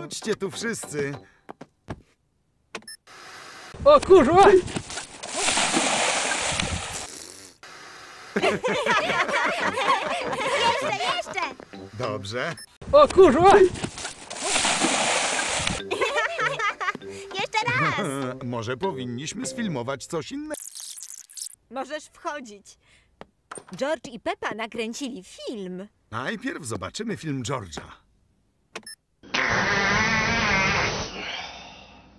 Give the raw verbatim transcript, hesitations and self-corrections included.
Chodźcie tu wszyscy. O kurwa! Jeszcze, jeszcze! Dobrze. O kurwa! Jeszcze raz! Może powinniśmy sfilmować coś innego. Możesz wchodzić. George i Peppa nakręcili film. Najpierw zobaczymy film George'a.